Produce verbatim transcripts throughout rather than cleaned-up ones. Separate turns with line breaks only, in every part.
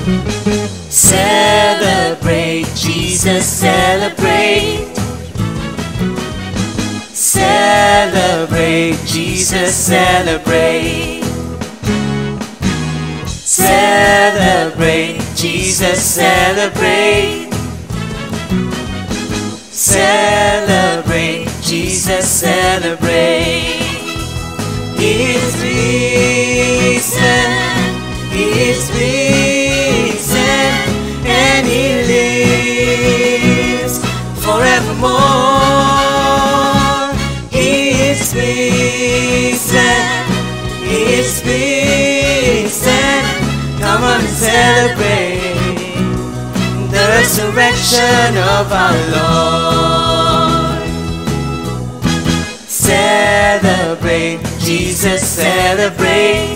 Celebrate, Jesus, celebrate. Celebrate, Jesus, celebrate. Celebrate, Jesus, celebrate. Celebrate, Jesus, celebrate. He is risen, He is risen, and He lives forevermore. He is risen, He is risen. Come on and celebrate the resurrection of our Lord. Celebrate, Jesus, celebrate.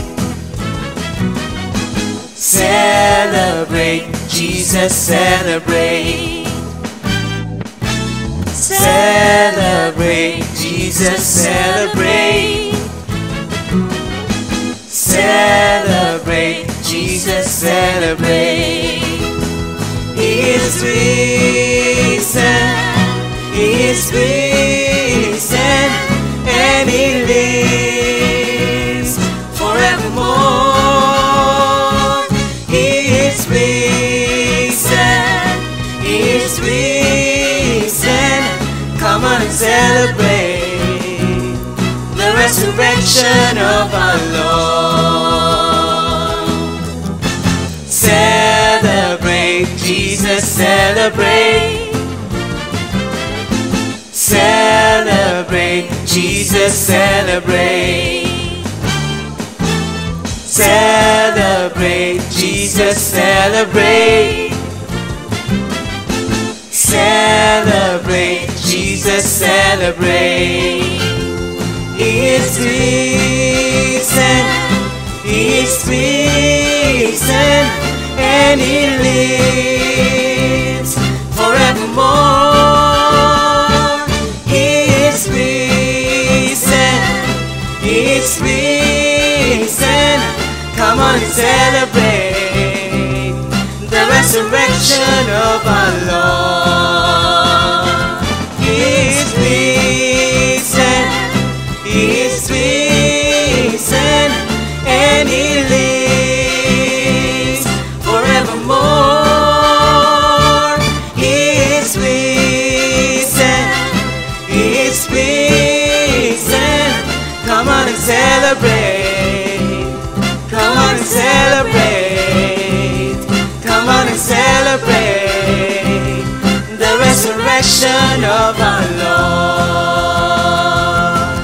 Celebrate, Jesus, celebrate. Celebrate, Jesus, celebrate. Celebrate, Jesus, celebrate. He is risen, He is risen, and He lives forevermore. He is risen, He is risen. Come on and celebrate the resurrection of our Lord. Celebrate, Jesus, celebrate. Celebrate, Jesus, celebrate. Celebrate, Jesus, celebrate. Celebrate, Jesus, celebrate. He is risen, He is risen, and He lives forevermore. He is risen, He is risen. Come on and celebrate the resurrection of our Lord. He is risen, He is risen, and He lives forevermore. He is risen, He is risen. Come on and celebrate. Come on and celebrate. Come on and celebrate the resurrection of our Lord.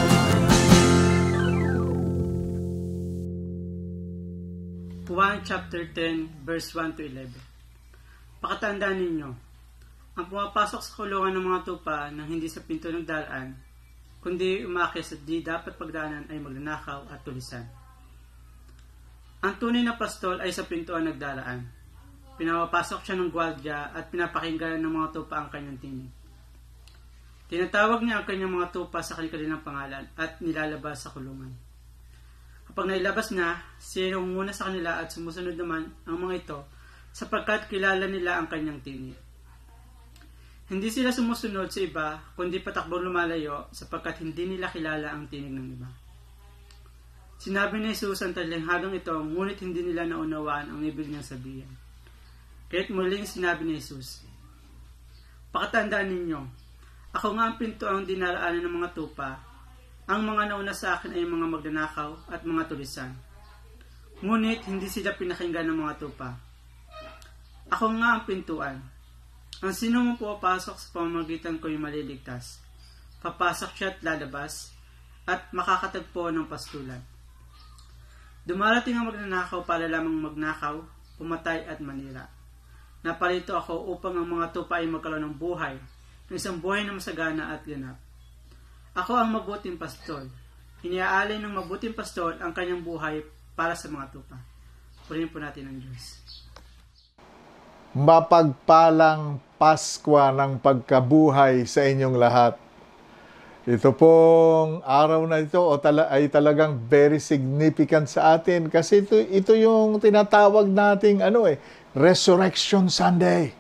Juan chapter ten, verse one to eleven. Pakatandaan ninyo, ang pumapasok sa kulungan ng mga tupa nang hindi sa pinto ng dalaan, kundi umakyat sa di dapat pagdaanan ay magnanakaw at tulisan. Ang tunay na pastol ay sa pintuan nagdalaan. Pinapapasok siya ng gwardya at pinapakinggan ng mga tupa ang kanyang tinig. Tinatawag niya ang kanyang mga tupa sa kanilang pangalan at nilalabas sa kulungan. Kapag nailabas na, siya yung muna sa kanila at sumusunod naman ang mga ito sapagkat kilala nila ang kanyang tinig. Hindi sila sumusunod sa iba, kundi patakbong lumalayo sapagkat hindi nila kilala ang tinig ng iba. Sinabi ni Jesus ang talinghagang ito, ngunit hindi nila naunawaan ang ibig niyang sabihin. Kaya't muling sinabi ni Jesus, pakatandaan ninyo, ako nga ang pinto ang dinaraanan ng mga tupa. Ang mga nauna sa akin ay mga magnanakaw at mga tulisan. Ngunit hindi sila pinakinggan ng mga tupa. Ako nga ang pintuan. Ang sino mong pumapasok sa pamamagitan ko ay maliligtas. Papasok siya at lalabas at makakatagpo ng pastulan. Dumarating ang magnanakaw para lamang magnakaw, pumatay at manira. Napalito ako upang ang mga tupa ay magkaroon ng buhay, ng isang buhay na masagana at ganap. Ako ang mabuting pastol. Iniaalay ng mabuting pastol ang kanyang buhay para sa mga tupa. Purihin po natin ang Diyos.
Mapagpalang Paskwa ng pagkabuhay sa inyong lahat. Ito pong araw na ito o tala, ay talagang very significant sa atin kasi ito, ito yung tinatawag nating ano eh, Resurrection Sunday.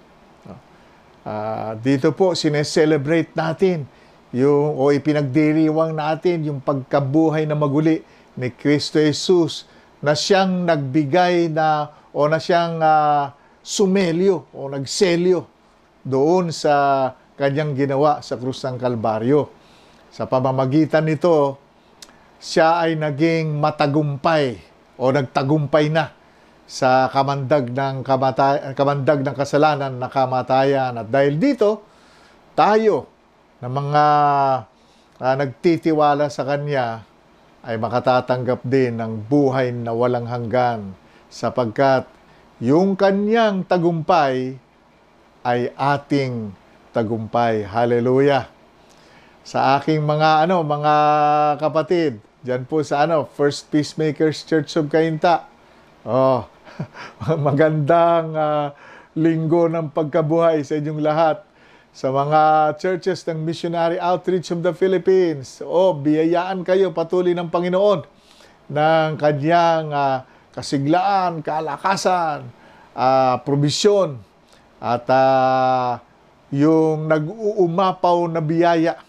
Uh, dito po sineselebrate natin yung, o ipinagdiriwang natin yung pagkabuhay na maguli ni Kristo Jesus na siyang nagbigay na o na siyang uh, sumelyo o nagselyo doon sa kanyang ginawa sa krus ng Kalbaryo. Sa pamamagitan nito, siya ay naging matagumpay o nagtagumpay na sa kamandag ng, kamatay, kamandag ng kasalanan na kamatayan. At dahil dito, tayo na mga uh, nagtitiwala sa Kanya ay makatatanggap din ng buhay na walang hanggan sapagkat yung Kanyang tagumpay ay ating tagumpay. Hallelujah! Sa aking mga ano mga kapatid, diyan po sa ano First Peacemakers Church of Cainta. Oh, magandang uh, linggo ng pagkabuhay sa inyong lahat. Sa mga churches ng Missionary Outreach of the Philippines. Oh, biyayaan kayo patuloy ng Panginoon ng kanyang uh, kasiglaan, kalakasan, uh, probisyon at uh, yung nag-uumapaw na biyaya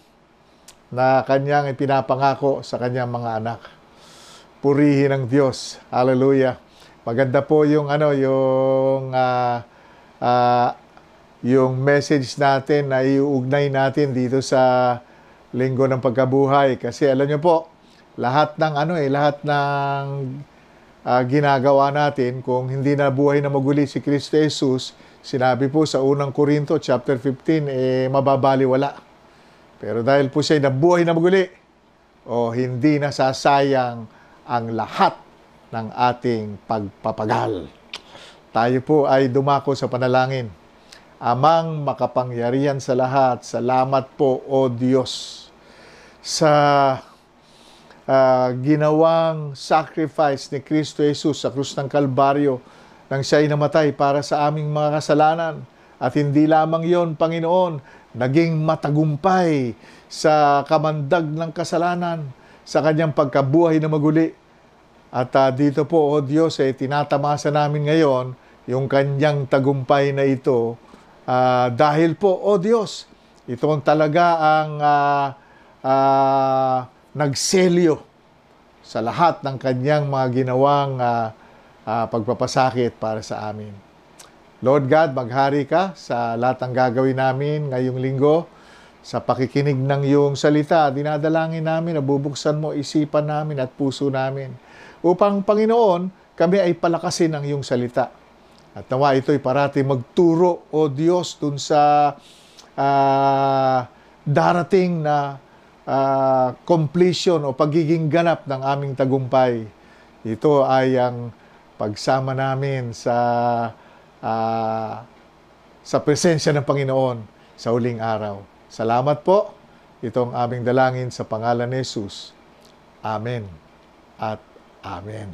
na kanyang ipinapangako sa kanyang mga anak. Purihin ang Diyos. Hallelujah. Maganda po yung ano yung uh, uh, yung message natin na iuugnay natin dito sa Linggo ng Pagkabuhay kasi alam niyo po, lahat ng ano eh lahat ng uh, ginagawa natin kung hindi na buhay na maguli si Kristo Jesus, sinabi po sa unang Korinto chapter fifteen eh mababaliwala. Pero dahil po siya nabuhay na maguli, o hindi nasasayang ang lahat ng ating pagpapagal. Tayo po ay dumako sa panalangin. Amang makapangyarihan sa lahat, salamat po, O Diyos, sa uh, ginawang sacrifice ni Kristo Jesus sa krus ng Kalbaryo nang siya'y namatay para sa aming mga kasalanan. At hindi lamang yon, Panginoon, naging matagumpay sa kamandag ng kasalanan, sa kanyang pagkabuhay na maguli. At uh, dito po, O Diyos, eh, tinatamasa namin ngayon yung kanyang tagumpay na ito uh, dahil po, O Diyos, ito ang talaga ang uh, uh, nagselyo sa lahat ng kanyang mga ginawang uh, uh, pagpapasakit para sa amin. Lord God, maghari ka sa lahat ng gagawin namin ngayong linggo. Sa pakikinig ng iyong salita, dinadalangin namin, nabubuksan mo isipan namin at puso namin. Upang, Panginoon, kami ay palakasin ang iyong salita. At nawa ito'y parati magturo, O Diyos, dun sa uh, darating na uh, completion o pagiging ganap ng aming tagumpay. Ito ay ang pagsama namin sa Uh, sa presensya ng Panginoon sa huling araw. Salamat po. Ito ang aming dalangin sa pangalan ni Jesus. Amen at Amen.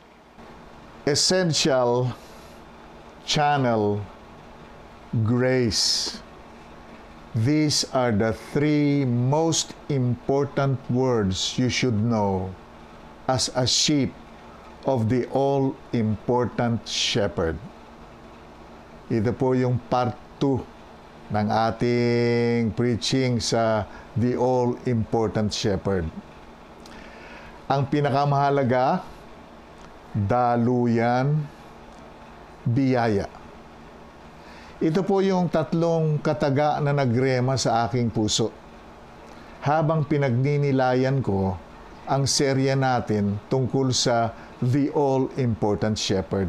Essential channel grace. These are the three most important words you should know as a sheep of the all-important shepherd. Ito po yung part two ng ating preaching sa The All-Important Shepherd. Ang pinakamahalaga, daluyan, biyaya. Ito po yung tatlong kataga na nagrema sa aking puso. Habang pinagninilayan ko ang serya natin tungkol sa The All-Important Shepherd.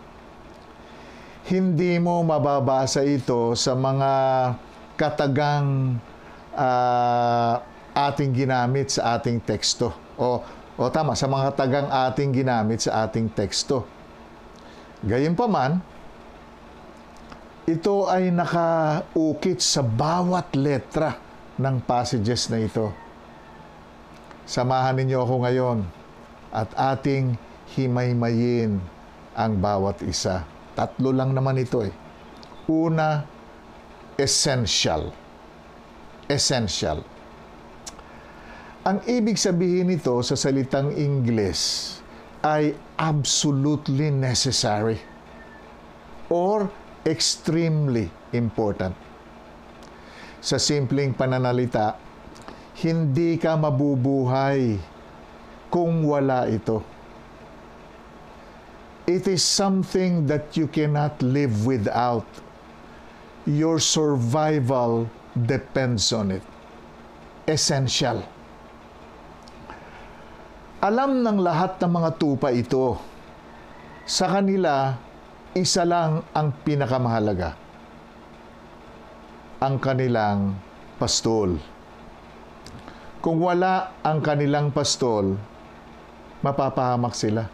Hindi mo mababasa ito sa mga katagang uh, ating ginamit sa ating teksto. O, o tama, sa mga katagang ating ginamit sa ating teksto. Gayunpaman, ito ay nakaukit sa bawat letra ng passages na ito. Samahan ninyo ako ngayon at ating himay-mayin ang bawat isa. Tatlo lang naman ito eh. Una, essential. Essential. Ang ibig sabihin nito sa salitang Ingles ay absolutely necessary or extremely important. Sa simpleng pananalita, hindi ka mabubuhay kung wala ito. It is something that you cannot live without. Your survival depends on it. Essential. Alam ng lahat ng mga tupa ito. Sa kanila, isa lang ang pinakamahalaga. Ang kanilang pastol. Kung wala ang kanilang pastol, mapapahamak sila.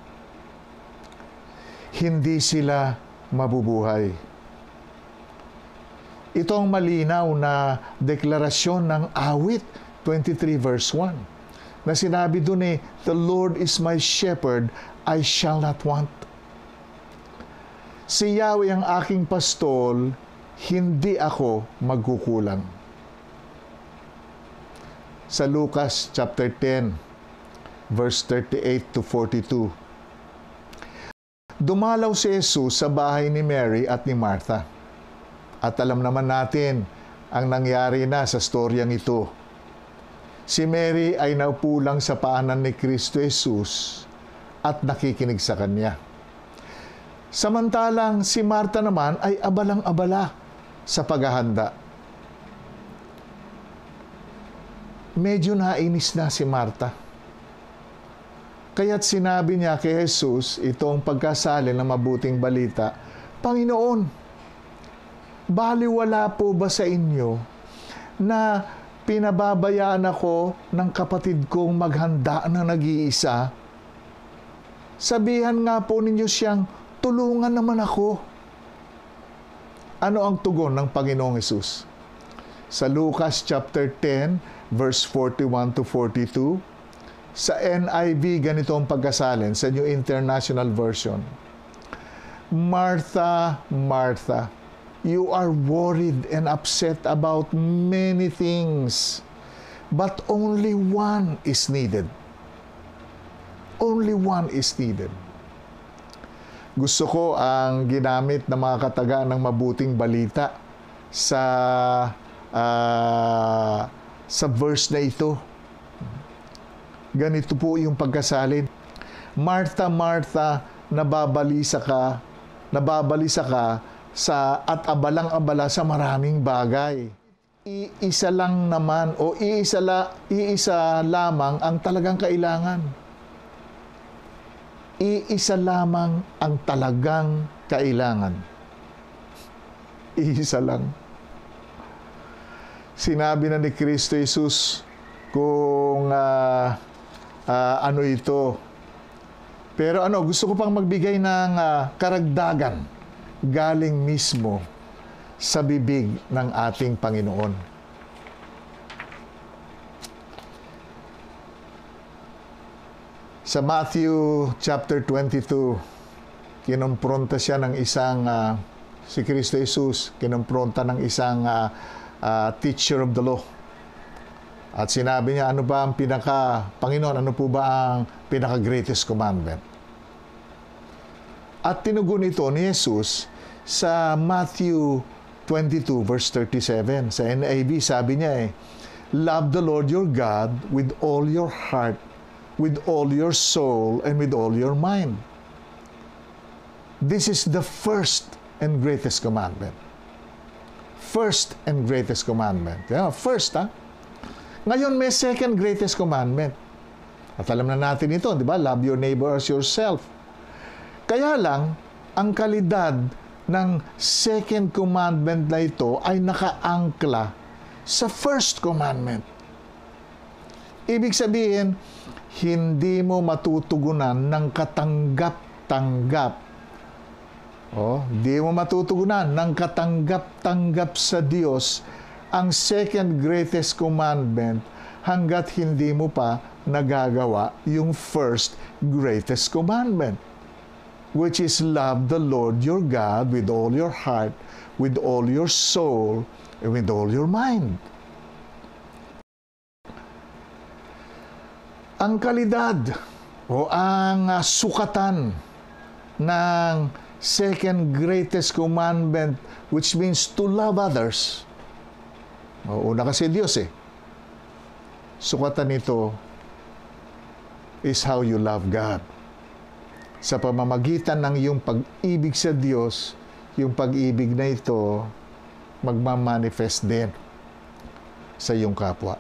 Hindi sila mabubuhay. Ito ang malinaw na deklarasyon ng awit twenty-three verse one na sinabi dun eh, "The Lord is my shepherd, I shall not want." Si Yahweh ang aking pastol, hindi ako magkukulang. Sa Lucas chapter ten, verse thirty-eight to forty-two, dumalaw si Jesus sa bahay ni Mary at ni Martha. At alam naman natin ang nangyari na sa storyang ito. Si Mary ay naupo lang sa paanan ni Kristo Jesus at nakikinig sa Kanya. Samantalang si Martha naman ay abalang-abala sa paghahanda. Medyo nainis na si Martha. Kaya't sinabi niya kay Jesus itong pagkasali ng mabuting balita, "Panginoon, baliwala po ba sa inyo na pinababayaan ako ng kapatid kong maghanda na nag-iisa? Sabihan nga po ninyo siyang, tulungan naman ako." Ano ang tugon ng Panginoong Hesus? Sa Lucas chapter ten, verse forty-one to forty-two, sa N I V, ganito ang pagkasalin, sa New International Version. "Martha, Martha, you are worried and upset about many things, but only one is needed." Only one is needed. Gusto ko ang ginamit ng mga kataga ng mabuting balita sa uh, sa verse na ito. Ganito po yung pagkasalin. "Martha, Martha, nababalisa ka, nababalisa ka sa at abalang-abala sa maraming bagay. Iisa lang naman o iisa, la, iisa lamang ang talagang kailangan. Iisa lamang ang talagang kailangan." Iisa lang. Sinabi na ni Kristo Jesus kung uh, uh, ano ito. Pero ano, gusto ko pang magbigay ng uh, karagdagan galing mismo sa bibig ng ating Panginoon. Sa Matthew chapter twenty-two, kinumpronta siya ng isang, uh, si Kristo Jesus, kinumpronta ng isang uh, uh, teacher of the law. At sinabi niya, ano ba ang pinaka, Panginoon, ano po ba ang pinaka-greatest commandment? At tinugon ito ni Jesus sa Matthew twenty-two, verse thirty-seven. Sa N I V, sabi niya eh, "Love the Lord your God with all your heart, with all your soul, and with all your mind. This is the first and greatest commandment." First and greatest commandment. Yeah, first, ha? Ngayon, may second greatest commandment. At alam na natin ito, di ba? Love your neighbor as yourself. Kaya lang, ang kalidad ng second commandment na ito ay nakaangkla sa first commandment. Ibig sabihin, hindi mo matutugunan ng katanggap-tanggap. Oh, hindi mo matutugunan ng katanggap-tanggap sa Diyos ang second greatest commandment hanggat hindi mo pa nagagawa yung first greatest commandment, which is love the Lord your God with all your heart, with all your soul, and with all your mind. Ang kalidad o ang uh, sukatan ng second greatest commandment, which means to love others. O, una kasi Diyos eh. Sukatan nito is how you love God. Sa pamamagitan ng iyong pag-ibig sa Diyos, yung pag-ibig na ito magmamanifest din sa iyong kapwa.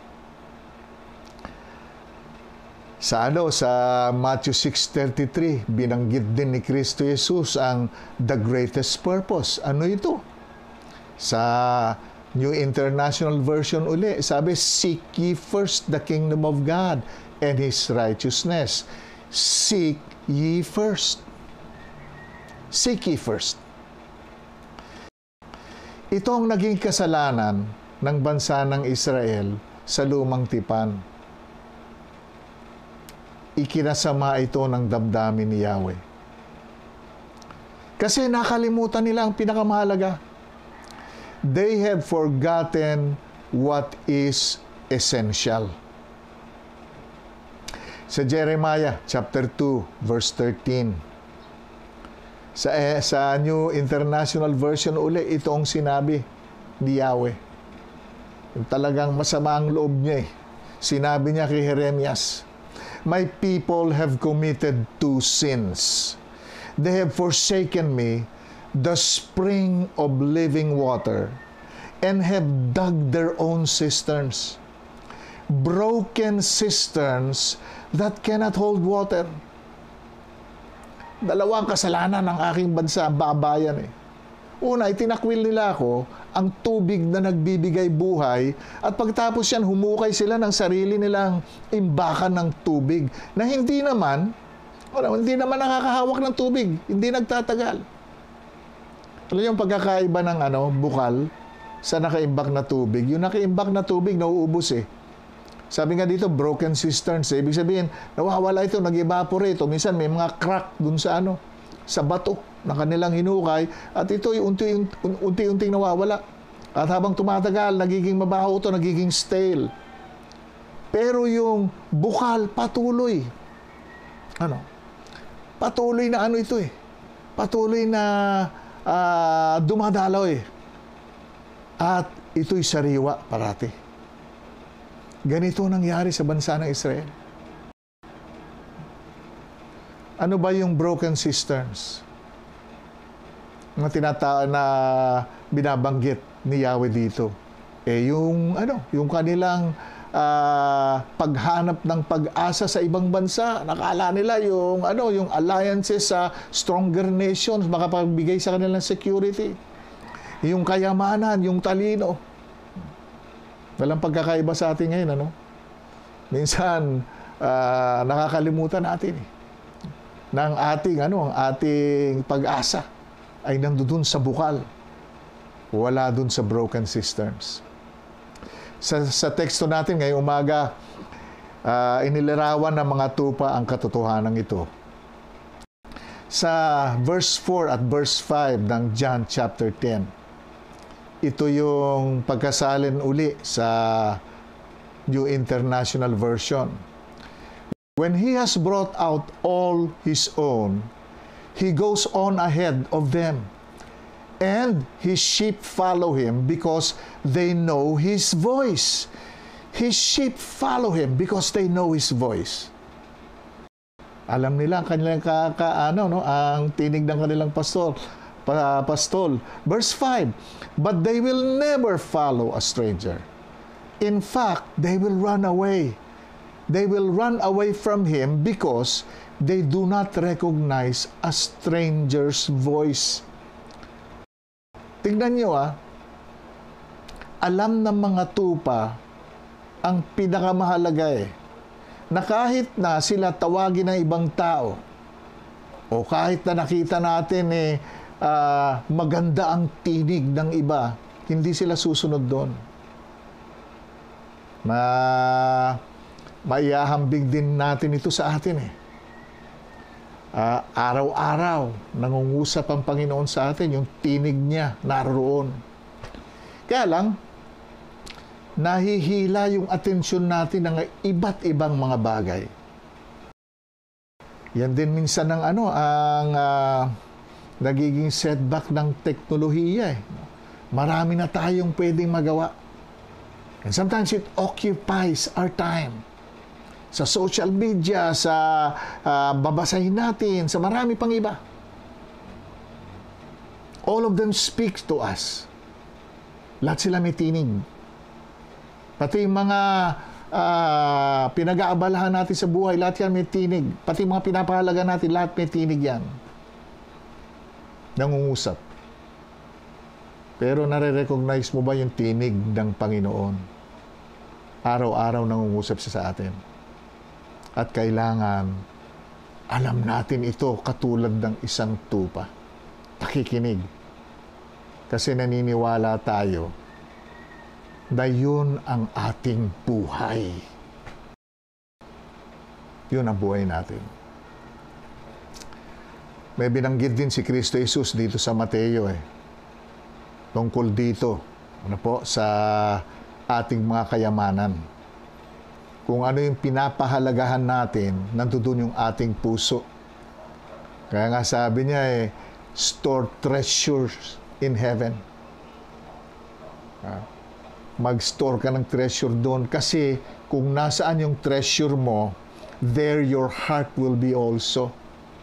Sa ano, sa Matthew six thirty-three, binanggit din ni Kristo Jesus ang the greatest purpose. Ano ito? Sa New International Version uli, sabi, seek ye first the kingdom of God and His righteousness. Seek ye first. Seek ye first. Ito ang naging kasalanan ng bansa ng Israel sa lumang tipan. Ikinasama ito ng damdamin ni Yahweh. Kasi nakalimutan nila ang pinakamahalaga. They have forgotten what is essential. Sa Jeremiah chapter two verse thirteen. Sa eh, sa New International Version uli, ito ang sinabi ni Yahweh. Yung talagang masama ang loob niya eh. Sinabi niya kay Jeremias, my people have committed two sins. They have forsaken me, the spring of living water, and have dug their own cisterns. Broken cisterns that cannot hold water. Dalawang kasalanan ng aking bansa, babayan eh. Una, itinakwil nila ako ang tubig na nagbibigay buhay at pagtapos yan, humukay sila ng sarili nilang imbakan ng tubig na hindi naman, wala, hindi naman nakakahawak ng tubig, hindi nagtatagal. Alam yung pagkakaiba ng ano, bukal sa nakaimbak na tubig. Yung nakaimbak na tubig, nauubos eh. Sabi nga dito, broken cisterns eh. Ibig sabihin, nawawala ito, nag-evaporate. O minsan may mga crack dun sa ano, sa bato na kanilang hinukay at ito'y unti-unting nawawala. At habang tumatagal, nagiging mabaho ito, nagiging stale. Pero yung bukal, patuloy. Ano? Patuloy na ano ito eh. Patuloy na uh, dumadalaw eh. At ito'y sariwa parati. Ganito nangyari sa bansa ng Israel. Ano ba yung broken cisterns? Na tinata na binabanggit ni Yahweh dito. Eh yung ano, yung kanilang uh, paghanap ng pag-asa sa ibang bansa. Nakala nila yung ano, yung alliances sa stronger nations makapagbigay sa kanilang security. Yung kayamanan, yung talino. Walang pagkakaiba sa atin ngayon, ano? Minsan uh, nakakalimutan natin eh. Na ang ating, ano, ang ating pag-asa ay nandoon sa bukal. Wala dun sa broken cisterns. Sa, sa teksto natin ngayong umaga, uh, inilarawan ng mga tupa ang katotohanan ito. Sa verse four at verse five ng John chapter ten, ito yung pagkasalin uli sa New International Version. When he has brought out all his own, he goes on ahead of them, and his sheep follow him because they know his voice. His sheep follow him because they know his voice. Alam nila ang kanilang ka, ka, ano, no, ang tinig ng kanilang pastor, pa, pastol. Verse five, but they will never follow a stranger. In fact, they will run away. They will run away from him because they do not recognize a stranger's voice. Tingnan nyo ah, alam ng mga tupa ang pinakamahalaga eh, na kahit na sila tawagin ng ibang tao, o kahit na nakita natin eh, uh, maganda ang tinig ng iba, hindi sila susunod doon. Ma... Maihahambing din natin ito sa atin eh. Uh, araw-araw, nangungusap ang Panginoon sa atin, yung tinig niya naroon. Kaya lang, nahihila yung atensyon natin ng iba't ibang mga bagay. Yan din minsan ng ano, ang uh, nagiging setback ng teknolohiya. Eh. Marami na tayong pwedeng magawa. And sometimes it occupies our time. Sa social media, sa uh, babasahin natin, sa marami pang iba. All of them speak to us. Lahat sila may tinig. Pati yung mga uh, pinag-aabalahan natin sa buhay, lahat yan may tinig. Pati mga pinapahalaga natin, lahat may tinig yan. Nangungusap. Pero nare-recognize mo ba yung tinig ng Panginoon? Araw-araw nangungusap siya sa atin. At kailangan, alam natin ito katulad ng isang tupa. Nakikinig. Kasi naniniwala tayo na yun ang ating buhay. Yun ang buhay natin. May binanggit din si Kristo Jesus dito sa Mateo eh. Tungkol dito, ano po, sa ating mga kayamanan. Kung ano yung pinapahalagahan natin, nandoon yung ating puso. Kaya nga sabi niya eh, store treasures in heaven. Mag-store ka ng treasure doon kasi kung nasaan yung treasure mo, there your heart will be also.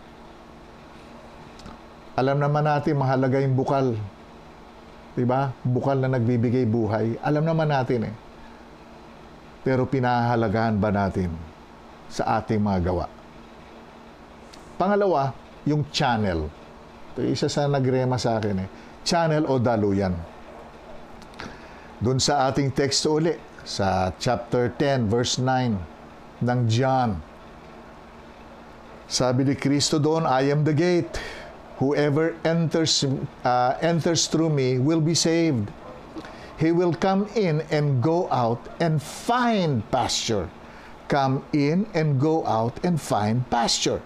Alam naman natin, mahalaga yung bukal. Diba? Bukal na nagbibigay buhay. Alam naman natin eh. Pero pinahahalagahan ba natin sa ating mga gawa? Pangalawa, yung channel. Ito isa sa nagrema sa akin eh. Channel o daluyan. Doon sa ating text uli, sa chapter ten, verse nine ng John. Sabi ni Kristo doon, I am the gate. Whoever enters uh, enters through me will be saved. He will come in and go out and find pasture. Come in and go out and find pasture.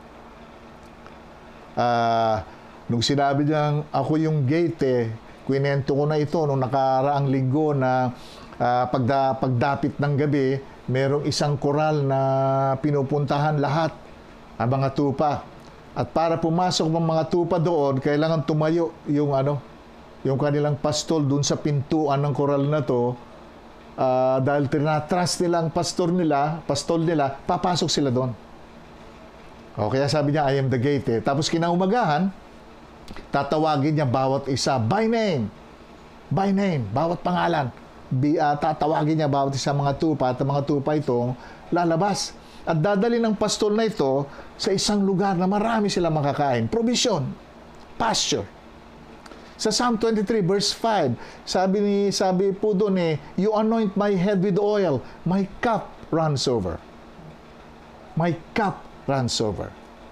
Uh, nung sinabi niyang ako yung gate, eh, kwinento ko na ito nung nakaraang linggo na uh, pagda, pagdapit ng gabi, merong isang koral na pinupuntahan lahat, ang mga tupa. At para pumasok ng mga tupa doon, kailangan tumayo yung ano, yung kanilang pastol doon sa pintuan ng koral na to. Uh, dahil tinatras nila ang pastor nila, pastol nila, papasok sila doon. O kaya sabi niya, I am the gate. Eh. Tapos kinaumagahan, tatawagin niya bawat isa by name. By name, bawat pangalan. Bi, uh, tatawagin niya bawat isa mga tupa at mga tupa itong lalabas. At dadali ng pastol na ito sa isang lugar na marami sila makakain. Provision. Pasture. Sa Psalm twenty-three verse five, sabi ni sabi po doon eh, you anoint my head with oil, my cup runs over. My cup runs over.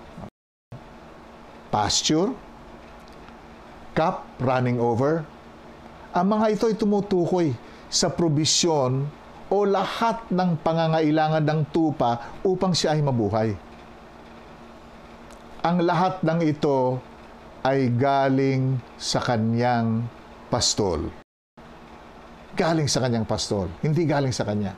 Pasture, cup running over. Ang mga ito ay tumutukoy sa probisyon o lahat ng pangangailangan ng tupa upang siya ay mabuhay. Ang lahat ng ito ay galing sa kanyang pastol. Galing sa kanyang pastol, hindi galing sa kanya.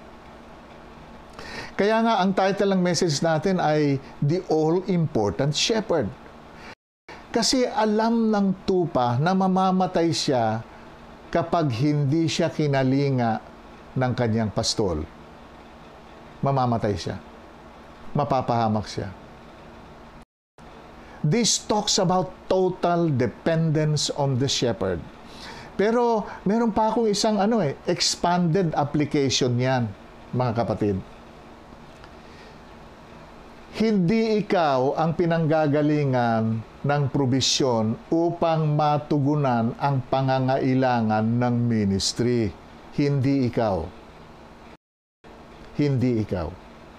Kaya nga, ang title ng message natin ay The All-Important Shepherd. Kasi alam ng tupa na mamamatay siya kapag hindi siya kinalinga ng kanyang pastol. Mamamatay siya. Mapapahamak siya. This talks about total dependence on the shepherd. Pero meron pa akong isang ano eh, expanded application yan, mga kapatid. Hindi ikaw ang pinanggagalingan ng probisyon upang matugunan ang pangangailangan ng ministry. Hindi ikaw. Hindi ikaw.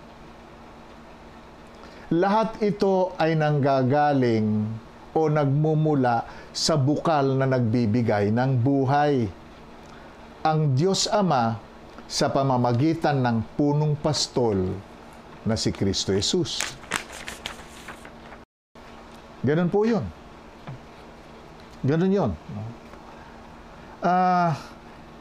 Lahat ito ay nanggagaling o nagmumula sa bukal na nagbibigay ng buhay. Ang Diyos Ama sa pamamagitan ng punong pastol na si Kristo Jesus. Ganun po yun. Ganun yun. Ah... Uh,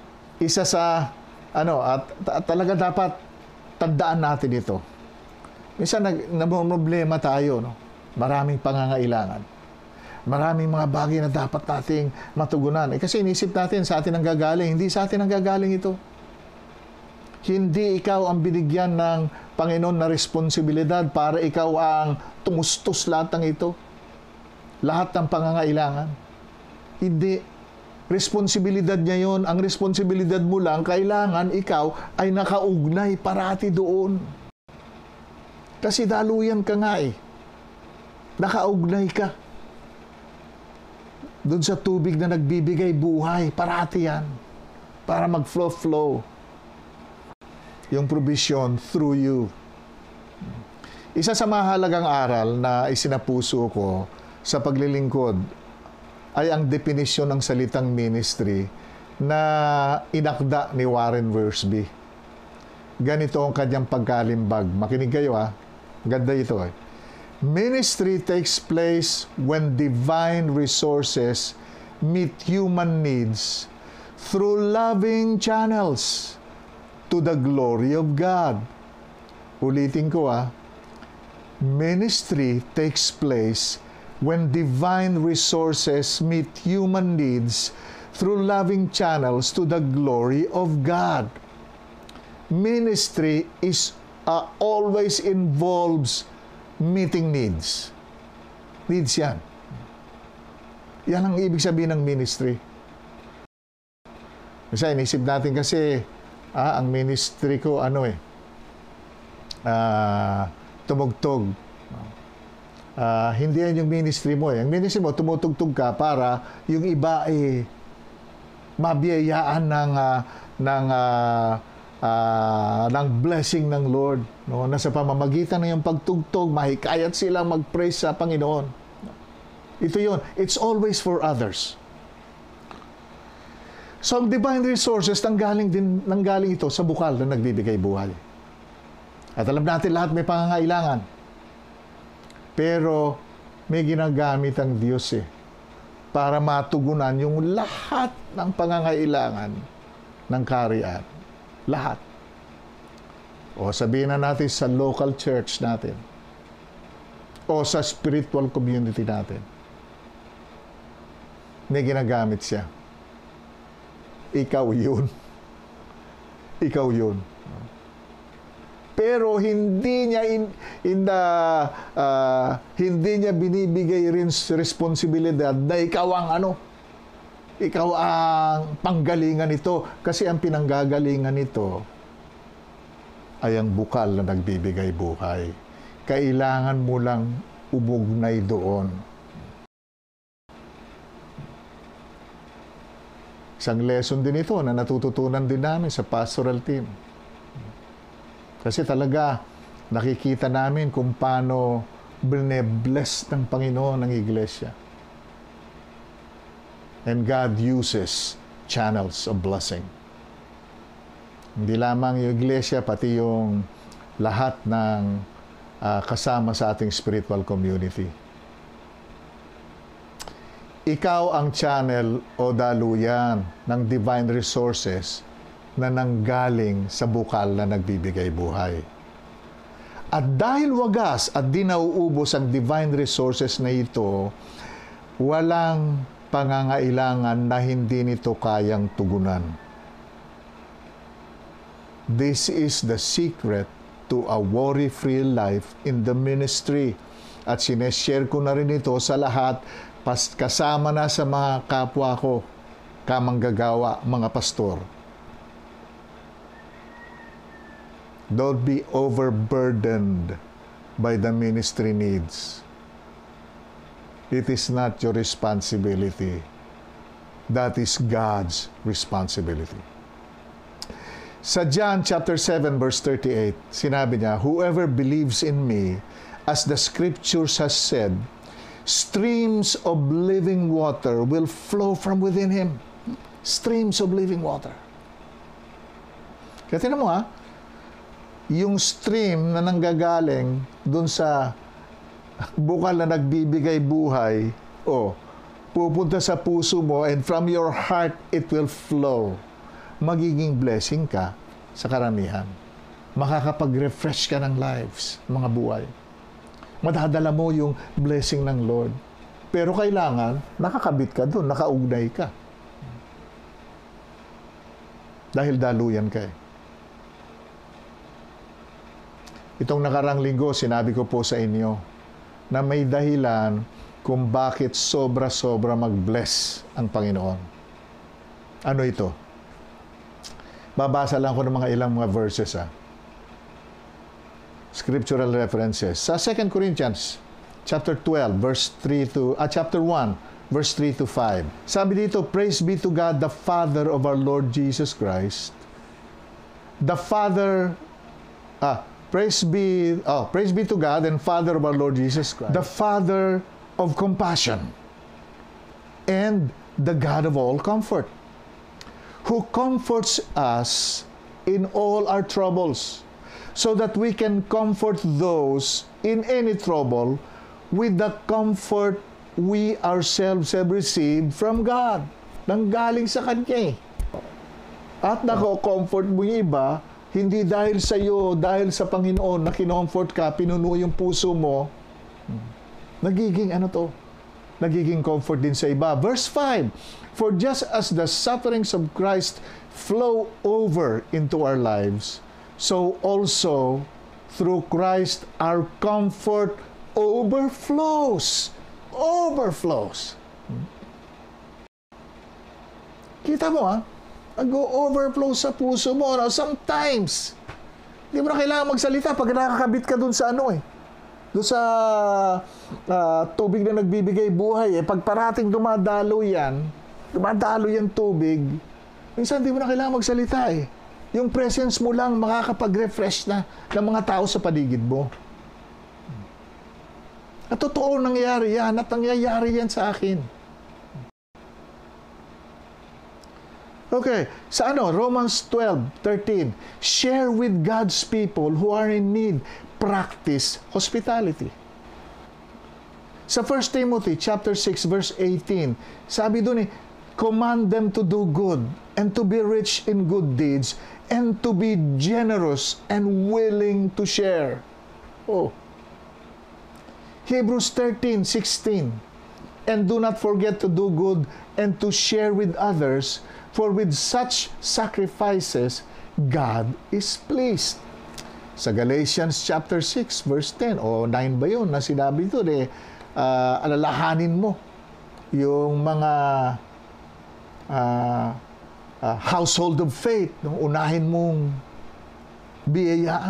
Isa sa, ano, at, at talaga dapat tandaan natin ito. Minsan nag, problema tayo, no? Maraming pangangailangan. Maraming mga bagay na dapat nating matugunan. Eh, kasi inisip natin sa atin ang gagaling. Hindi sa atin ang gagaling ito. Hindi ikaw ang binigyan ng Panginoon na responsibilidad para ikaw ang tumustos lahat ng ito. Lahat ng pangangailangan. Hindi. Responsibilidad niya yun. Ang responsibilidad mo lang, kailangan ikaw ay nakaugnay parati doon. Kasi daluyan ka nga eh. Nakaugnay ka. Doon sa tubig na nagbibigay buhay, parati yan. Para mag-flow-flow. Yung provision through you. Isa sa mahalagang aral na isinapuso ko sa paglilingkod ay ang definisyon ng salitang ministry na inakda ni Warren Wiersbe. Ganito ang kanyang pagkalimbag. Makinig kayo ha. Ganda ito eh. Ministry takes place when divine resources meet human needs through loving channels to the glory of God. Ulitin ko ah. Ministry takes place when divine resources meet human needs through loving channels to the glory of God. Ministry is uh, always involves meeting needs. Needs yan. Yan ang ibig sabihin ng ministry. Kasi inisip natin kasi, ah, ang ministry ko, ano eh, ah, tumugtog. Ah, hindi yan yung ministry mo eh. Ang ministry mo, tumutugtog ka para yung iba eh, mabiyayaan ng, uh, ng, uh, uh, ng blessing ng Lord. No? Na sa pamamagitan ng yung pagtugtog, mahikayat silang mag-praise sa Panginoon. Ito yun. It's always for others. So, ang divine resources, nanggaling, din, nanggaling ito sa bukal na nagbibigay buhay. At alam natin lahat may pangangailangan. Pero, may ginagamit ang Diyos eh, para matugunan yung lahat ng pangangailangan ng kaharian. Lahat. O sabihin na natin sa local church natin. O sa spiritual community natin. May ginagamit siya. Ikaw yun. Ikaw yun. Pero hindi niya in, in the, uh, hindi niya binibigay rin responsibilidad na ikaw ang ano, ikaw ang panggalingan nito. Kasi ang pinanggagalingan nito ay ang bukal na nagbibigay buhay. Kailangan mo lang umugnay doon. Isang lesson din ito na natututunan din namin sa pastoral team. Kasi talaga, nakikita namin kung paano bine-bless ng Panginoon ang iglesia. And God uses channels of blessing. Hindi lamang yung iglesia, pati yung lahat ng uh, kasama sa ating spiritual community. Ikaw ang channel o daluyan ng divine resources na nanggaling sa bukal na nagbibigay buhay. At dahil wagas at di nauubos ang divine resources na ito, walang pangangailangan na hindi nito kayang tugunan. This is the secret to a worry-free life in the ministry. At sineshare ko na rin ito sa lahat, pas kasama na sa mga kapwa ko, kamanggagawa, mga pastor. Don't be overburdened by the ministry needs. It is not your responsibility. That is God's responsibility. Sa John chapter seven verse thirty-eight, sinabi niya, "Whoever believes in me, as the scriptures has said, streams of living water will flow from within him." Streams of living water. Kaya tinan mo ha, yung stream na nanggagaling dun sa bukal na nagbibigay buhay, o pupunta sa puso mo, and from your heart it will flow. Magiging blessing ka sa karamihan. makakapag-refresh ka ng lives, mga buhay. Madadala mo yung blessing ng Lord. Pero kailangan, nakakabit ka doon, nakaugnay ka. Dahil daluyan ka eh. Itong nakarang linggo, sinabi ko po sa inyo na may dahilan kung bakit sobra-sobra mag-bless ang Panginoon. Ano ito? Babasa lang ko ng mga ilang mga verses ha. Scriptural references. Sa Second Corinthians chapter twelve verse three to uh, chapter one verse three to five. Sabi dito, praise be to God the Father of our Lord Jesus Christ. The Father ah praise be oh praise be to God and Father of our Lord Jesus Christ. The Father of compassion and the God of all comfort, who comforts us in all our troubles, so that we can comfort those in any trouble with the comfort we ourselves have received from God. Nanggaling sa Kanya eh. At nako-comfort mo yung iba, hindi dahil sa iyo, dahil sa Panginoon na kinomfort ka, pinuno yung puso mo, nagiging ano to? Nagiging comfort din sa iba. Verse five, for just as the sufferings of Christ flow over into our lives, so also through Christ our comfort overflows. Overflows. Kita mo ha? Nag-overflow sa puso mo. No? Sometimes, hindi mo na kailangan magsalita pag nakakabit ka dun sa ano eh. Dun sa uh, tubig na nagbibigay buhay eh. Pag parating dumadalo yan, dumadalo yan tubig, minsan hindi mo na kailangan magsalita eh. Yung presence mo lang makakapag-refresh na ng mga tao sa paligid mo. At totoo nangyayari yan at nangyayari yan sa akin. Okay, sa ano? Romans twelve thirteen. Share with God's people who are in need. Practice hospitality. Sa First Timothy chapter six verse eighteen, sabi doon eh, command them to do good and to be rich in good deeds and to be generous and willing to share. Oh. Hebrews thirteen sixteen. And do not forget to do good and to share with others, for with such sacrifices God is pleased. Sa Galatians chapter six verse ten o nine ba yun na sinabi doon eh, uh, alalahanin mo yung mga uh, uh, household of faith, no? Unahin mong biyayaan.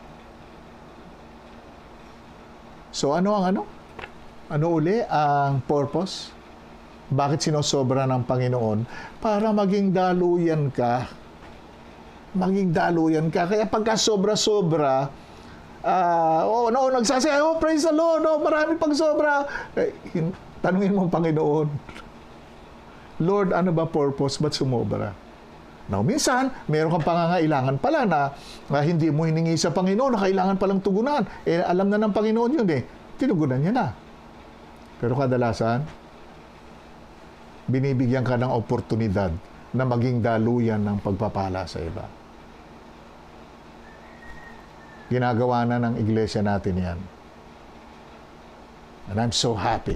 So ano ang ano? Ano uli ang purpose? Bakit sinosobra ng Panginoon? Para maging daluyan ka. Maging daluyan ka. Kaya pagka sobra-sobra, uh, oh, no, nagsasaya, oh, praise the Lord, oh, marami pang sobra. Eh, tanungin mo ang Panginoon, Lord, ano ba purpose? Ba't sumobra? Now, minsan, meron kang pangangailangan pala na, na hindi mo hiningi sa Panginoon na kailangan palang tugunan. Eh, alam na ng Panginoon yun eh. Tinugunan niya na. Pero kadalasan, binibigyan ka ng oportunidad na maging daluyan ng pagpapala sa iba. Ginagawa na ng iglesia natin yan. And I'm so happy.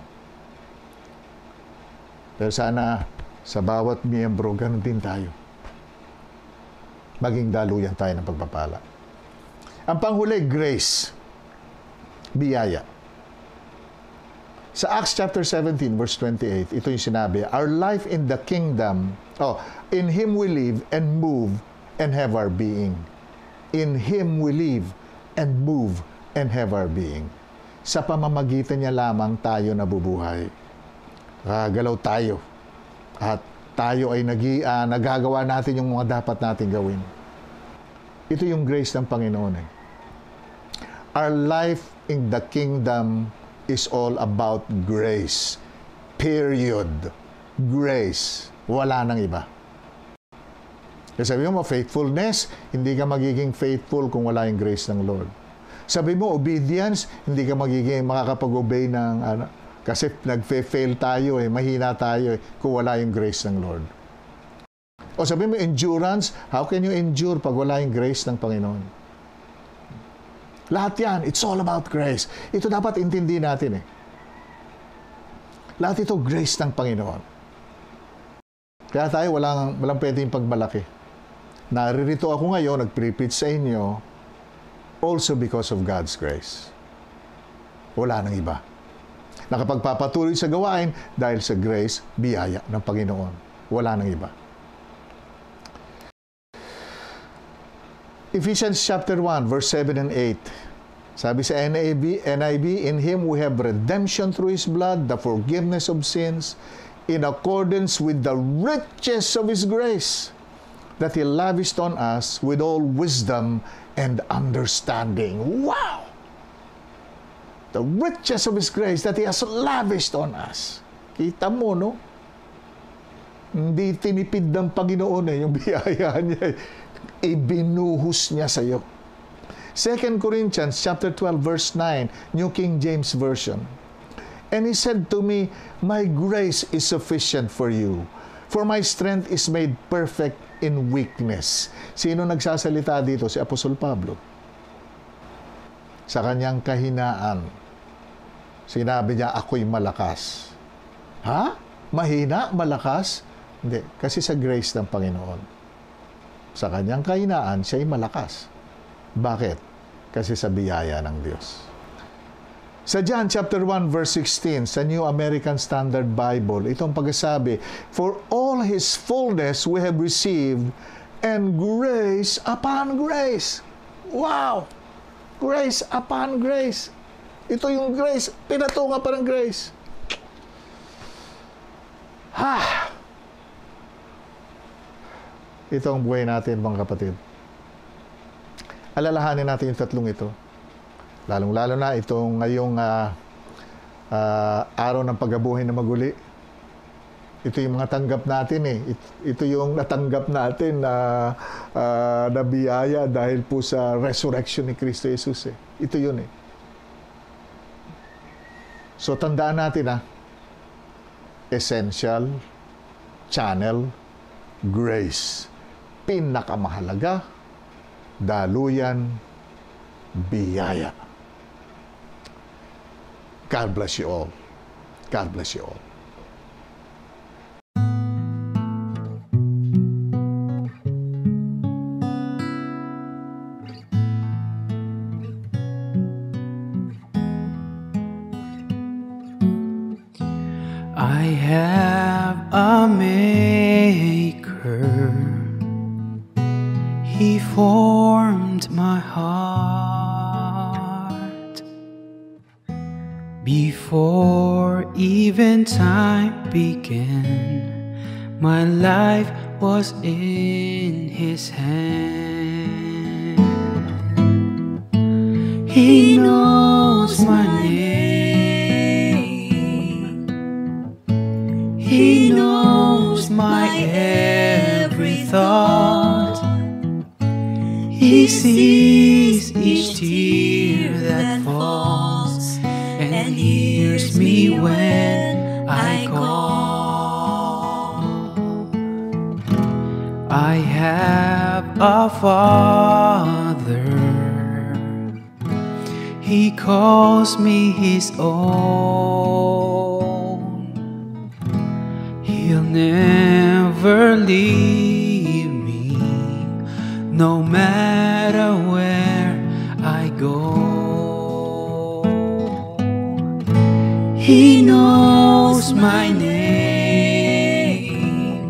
Pero sana, sa bawat miyembro, ganun din tayo. Maging daluyan tayo ng pagpapala. Ang panghuli, grace. Biyaya. Sa Acts chapter seventeen, verse twenty-eight, ito yung sinabi, our life in the kingdom, oh, in Him we live and move and have our being. In Him we live and move and have our being. Sa pamamagitan niya lamang tayo nabubuhay. Gagalaw tayo. At tayo ay nag- uh, nagagawa natin yung mga dapat natin gawin. Ito yung grace ng Panginoon eh. Our life in the kingdom is all about grace. Period. Grace. Wala nang iba. Kasi sabi mo, faithfulness, hindi ka magiging faithful kung wala yung grace ng Lord. Sabi mo, obedience, hindi ka magiging makakapag-obey ng, ano, kasi nag-fail tayo eh, mahina tayo eh, kung wala yung grace ng Lord. O sabi mo, endurance, how can you endure pag wala yung grace ng Panginoon? Lahat yan, it's all about grace. Ito dapat intindihin natin eh. Lahat ito, grace ng Panginoon. Kaya tayo, walang, walang pwedeng pagmalaki. Naririto ako ngayon, nag-preach sa inyo, also because of God's grace. Wala nang iba. Nakapagpapatuloy sa gawain dahil sa grace, biyaya ng Panginoon. Wala nang iba. Ephesians chapter one, verse seven and eight. Sabi sa N I V, N I V, in Him we have redemption through His blood, the forgiveness of sins, in accordance with the riches of His grace, that He lavished on us with all wisdom and understanding. Wow! The riches of His grace that He has lavished on us. Kita mo, no? Hindi tinipid ng Panginoon eh, yung biyaya niya. Ibinuhos niya sa iyo. Second Corinthians chapter twelve, verse nine, New King James Version. And He said to me, my grace is sufficient for you, for my strength is made perfect in weakness. Sino nagsasalita dito? Si Apostol Pablo. Sa kanyang kahinaan, sinabi niya, ako'y malakas. Ha? Mahina? Malakas? Hindi. Kasi sa grace ng Panginoon. Sa kanyang kahinaan, siya'y malakas. Bakit? Kasi sa biyaya ng Diyos. Sa John chapter one, verse sixteen, sa New American Standard Bible, itong pagsasabi, for all His fullness we have received, and grace upon grace. Wow! Grace upon grace. Ito yung grace. Pinatunga pa ng grace. Ha! Ito ang buhay natin, mga kapatid. Alalahanin natin yung tatlong ito. Lalong-lalo na itong ngayong uh, uh, araw ng paghabuhay na maguli. Ito yung mga tanggap natin eh. Ito, ito yung natanggap natin na uh, na biyaya dahil po sa resurrection ni Kristo Jesus eh. Ito yun eh. So tandaan natin ah, essential, channel, grace. Pinakamahalaga, daluyan, biyaya. God bless you all. God bless you all.
I have a maker. He formed my heart before even time began. My life was in His hand. He knows my name. He knows my every thought. He sees each tear that falls and hears me when I call. I have a Father. He calls me His own. He'll never leave me, no matter where I go. He knows my name.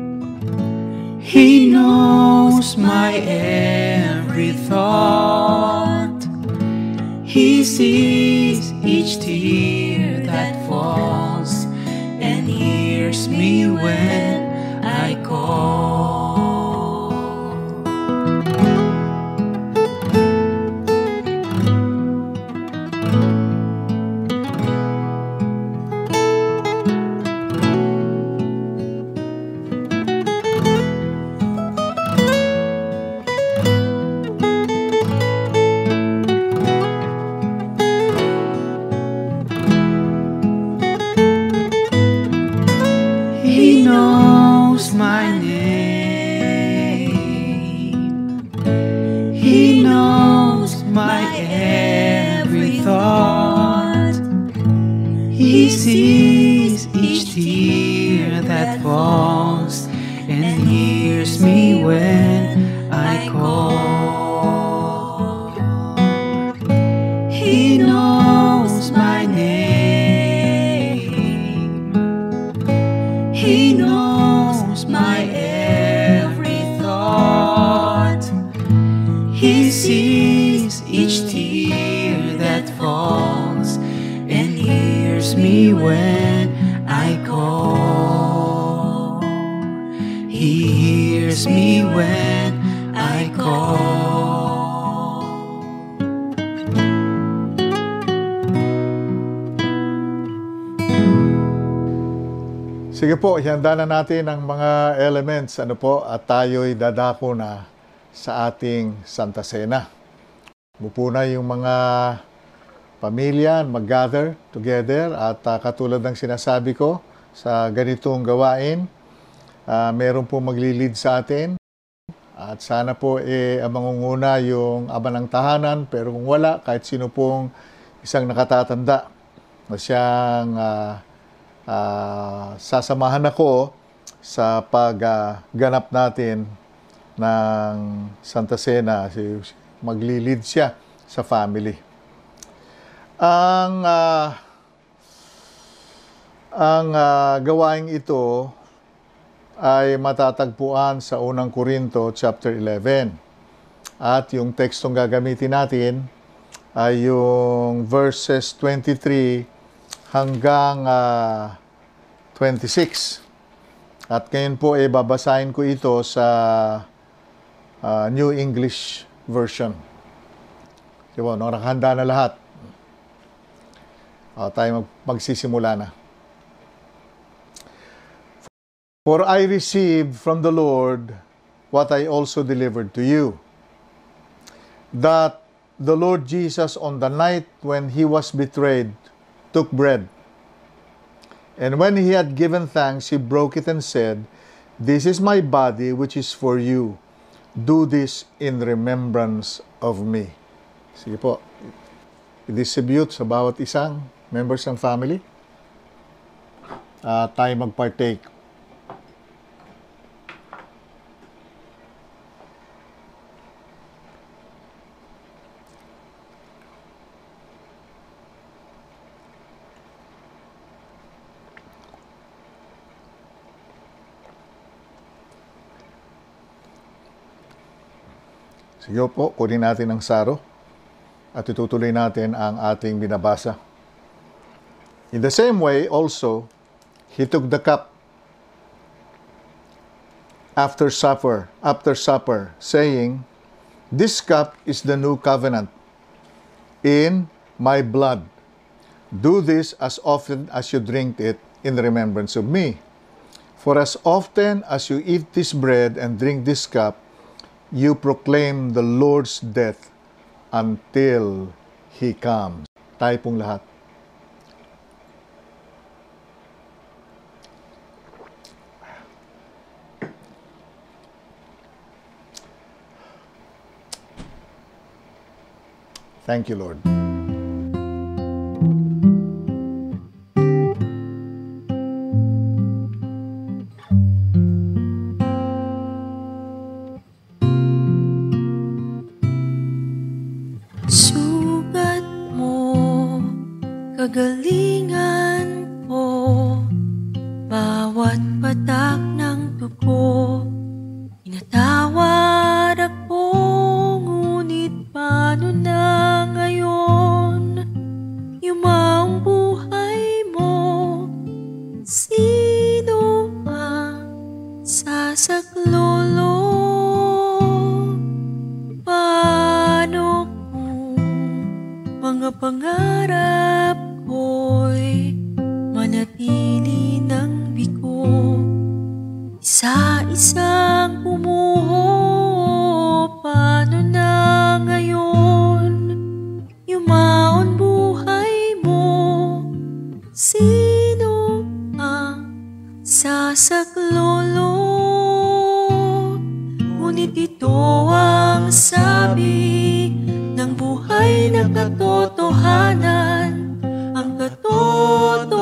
He knows my every thought. He sees each tear that falls and hears me when I call. He knows my name. He sees each tear that falls and hears me when I call. He knows my name. He knows my every thought. He sees each tear that falls and hears me when I call. He hears me when I call.
Sige po, ihanda na natin ang mga elements ano po, at tayo'y dadako na sa ating Santa Cena. Mupo na yung mga pamilya, mag-gather together at uh, katulad ng sinasabi ko sa ganitong gawain, uh, meron po magli-lead sa atin at sana po eh, ang mangunguna yung ama ng tahanan, pero kung wala, kahit sino pong isang nakatatanda na siyang uh, uh, sasamahan ako sa pagganap uh, natin ng Santa Cena. Magli-lead siya sa family. Ang uh, ang uh, gawaing ito ay matatagpuan sa unang Korinto chapter eleven. At yung tekstong gagamitin natin ay yung verses twenty-three hanggang uh, twenty-six. At ngayon po ay babasahin ko ito sa uh, New English Version. Diba, no, nakahanda na lahat. Uh, tayo mag magsisimula na. For I received from the Lord what I also delivered to you, that the Lord Jesus on the night when he was betrayed took bread, and when he had given thanks, he broke it and said, "This is my body which is for you. Do this in remembrance of me." Sige po, i-distribute sa bawat isang members ng family. Uh, tayo mag-partake. Sige po, kunin natin ang saro at itutuloy natin ang ating binabasa. In the same way, also, he took the cup after supper, after supper, saying, "This cup is the new covenant in my blood. Do this as often as you drink it in remembrance of me. For as often as you eat this bread and drink this cup, you proclaim the Lord's death until He comes." Tayo pong lahat. Thank you, Lord.
Sugat mo, kagalingan ko, bawat patak ng dugo, inatawad ako, ngunit paano na ngayon? Yumaong buhay mo, sino ang sasaklolo? Paano kung mga pangarap ko'y manatili ng bigo? Isa-isang pumuho, paano na ngayon? Yumaon buhay mo, sino ang sasaklolo? Ngunit ito ang sabi ng buhay na katotohanan, ang katotohanan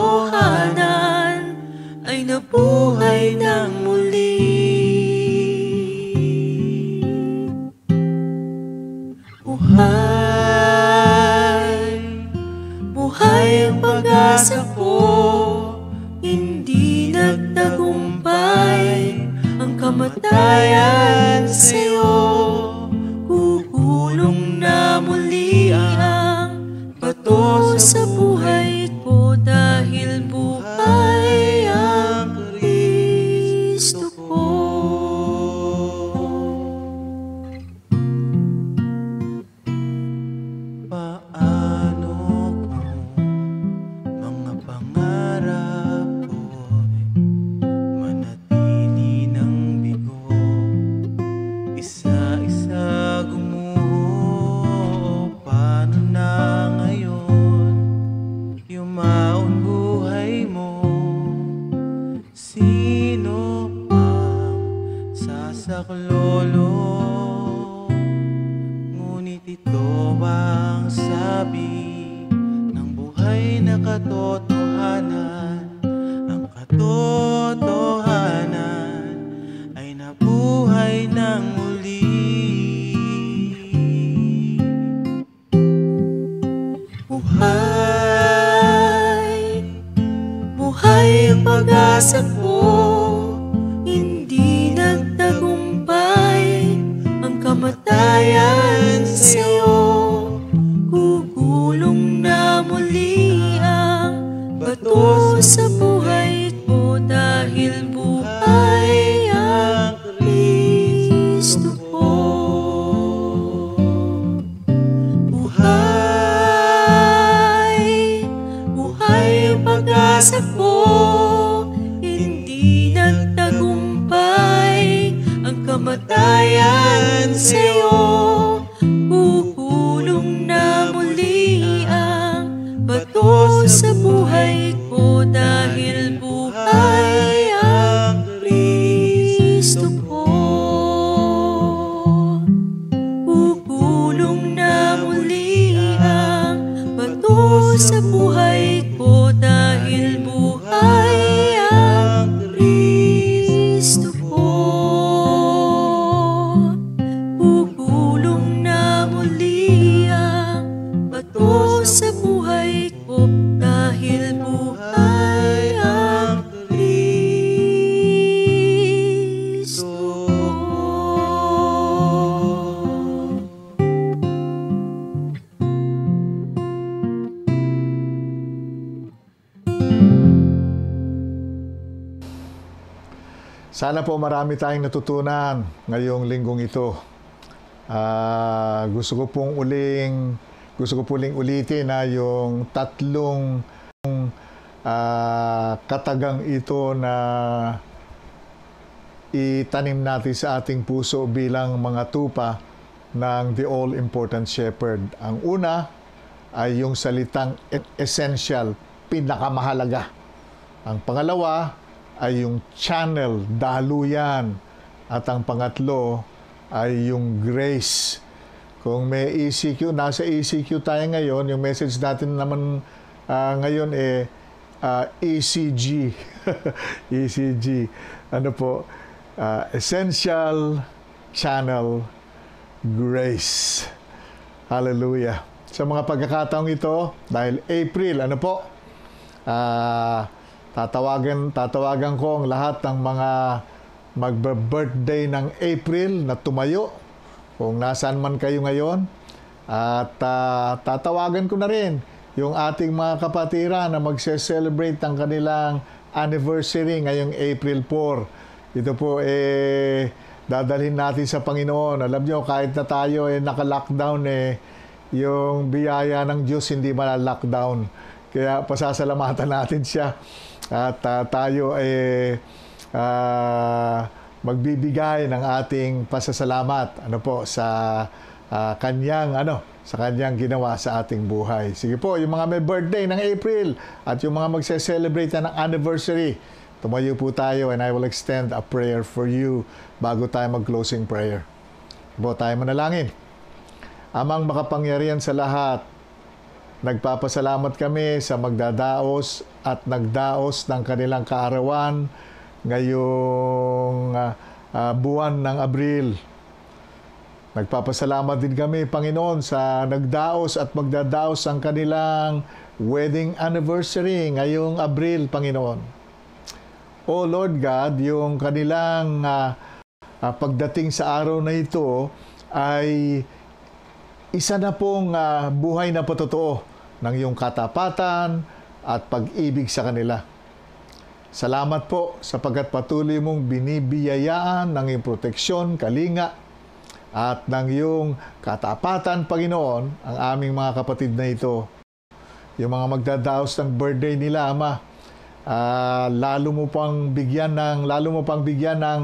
saklolo, ngunit ito ang sabi ng buhay na katotohanan. Ang katotohanan ay nabuhay ng muli. Buhay, buhay ang pag-asa ko, hindi nagtagumpay ang kamatayan sa'yo. Gugulong na muli ang bato sa buhay ko, dahil buhay ang Kristo ko. Buhay, buhay ang pag-asa ko, hindi nagtagumpay ang kamatayan sa'yo. Gugulong na muli ang bato sa buhay ko, dahil buhay ang Kristo ko. Gugulong na muli ang bato sa buhay ko, dahil buhay ang Kristo ko. Gugulong na muli ang bato sa buhay ko, dahil buhay ang Kristo ko.
Sana po marami tayong natutunan ngayong linggong ito. Ah, gusto ko pong uling gusto ko puling ulitin na yung tatlong ah, katagang ito na itanim natin sa ating puso bilang mga tupa ng The All-Important Shepherd. Ang una ay yung salitang essential, pinakamahalaga. Ang pangalawa ay yung channel, daluyan. At ang pangatlo ay yung grace. Kung may E C Q, nasa E C Q tayo ngayon, yung message natin naman uh, ngayon eh uh, E C G. E C G. Ano po? Uh, essential, channel, grace. Hallelujah. Sa mga pagkakataong ito, dahil April, ano po? Ah... Uh, Tatawagan, tatawagan ko ang lahat ng mga magbe-birthday ng April na tumayo, kung nasaan man kayo ngayon. At uh, tatawagan ko na rin yung ating mga kapatiran na magse-celebrate ng kanilang anniversary ngayong April fourth. Ito po, eh, dadalhin natin sa Panginoon. Alam nyo, kahit na tayo eh, naka-lockdown, eh, yung biyaya ng Diyos hindi mala-lockdown. Kaya pasasalamatan natin siya. At uh, tayo ay eh, uh, magbibigay ng ating pasasalamat ano po sa uh, kanyang ano sa kanyang ginawa sa ating buhay. Sige po, yung mga may birthday ng April at yung mga magse-celebrate na ng anniversary, tumayo po tayo and I will extend a prayer for you bago tayo mag-closing prayer. Po tayo manalangin. Amang makapangyarihan sa lahat, nagpapasalamat kami sa magdadaos at nagdaos ng kanilang kaarawan ngayong uh, uh, buwan ng Abril. Nagpapasalamat din kami, Panginoon, sa nagdaos at magdadaos ang kanilang wedding anniversary ngayong Abril, Panginoon. O Lord God, yung kanilang uh, uh, pagdating sa araw na ito ay isa na pong uh, buhay na patotoo ng iyong katapatan at pag-ibig sa kanila. Salamat po sapagkat patuloy mong binibiyayaan ng iyong proteksyon, kalinga, at ng iyong katapatan, Panginoon, ang aming mga kapatid na ito. Yung mga magdadaos ng birthday nila, Ama, uh, lalo mo pang bigyan ng, lalo mo pang bigyan ng